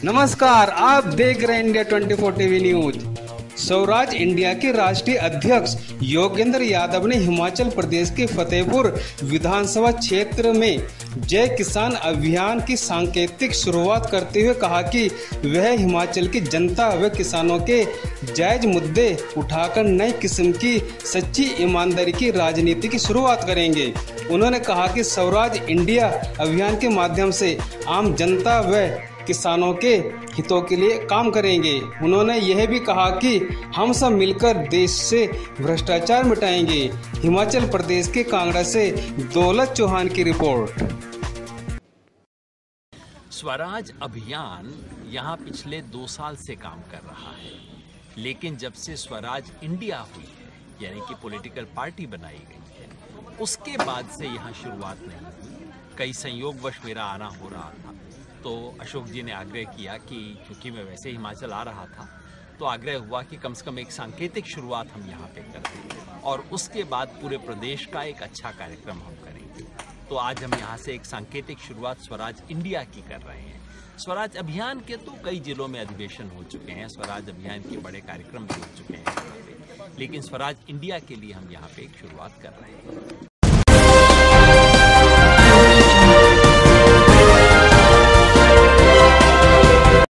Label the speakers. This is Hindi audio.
Speaker 1: नमस्कार, आप देख रहे हैं India 24 TV news. Swaraj India के राष्ट्रीय अध्यक्ष योगेंद्र यादव ने हिमाचल प्रदेश के फतेहपुर विधानसभा क्षेत्र में जय किसान अभियान की सांकेतिक शुरुआत करते हुए कहा कि वह हिमाचल की जनता व किसानों के जायज मुद्दे उठाकर नई किस्म की सच्ची ईमानदारी की राजनीति की शुरुआत करेंगे। उन्होंने कहा कि स्वराज इंडिया अभियान के माध्यम से आम जनता व किसानों के हितों के लिए काम करेंगे। उन्होंने यह भी कहा कि हम सब मिलकर देश से भ्रष्टाचार मिटाएंगे। हिमाचल प्रदेश के कांगड़ा से दौलत चौहान की रिपोर्ट।
Speaker 2: स्वराज अभियान यहाँ पिछले 2 साल से काम कर रहा है, लेकिन जब से स्वराज इंडिया हुई है, यानी कि पॉलिटिकल पार्टी बनाई गई है, उसके बाद से यहाँ शुरुआत नहीं हुई। कई संयोगवश मेरा आना हो रहा था, तो अशोक जी ने आग्रह किया कि क्योंकि मैं वैसे हिमाचल आ रहा था, तो आग्रह हुआ कि कम से कम एक सांकेतिक शुरुआत हम यहाँ पे कर दें और उसके बाद पूरे प्रदेश का एक अच्छा कार्यक्रम हम करेंगे। तो आज हम यहाँ से एक सांकेतिक शुरुआत स्वराज इंडिया की कर रहे हैं। स्वराज अभियान के तो कई जिलों में अधिवेशन हो चुके हैं, स्वराज अभियान के बड़े कार्यक्रम भी हो चुके हैं यहाँ पे, लेकिन स्वराज इंडिया के लिए हम यहाँ पे एक शुरुआत कर रहे हैं।